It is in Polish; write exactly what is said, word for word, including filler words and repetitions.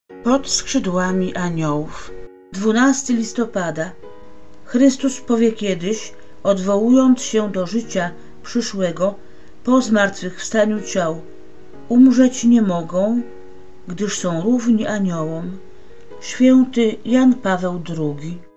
Pod skrzydłami aniołów. dwunastego listopada. Chrystus powie kiedyś, odwołując się do życia przyszłego po zmartwychwstaniu ciał: umrzeć nie mogą, gdyż są równi aniołom. Święty Jan Paweł drugi.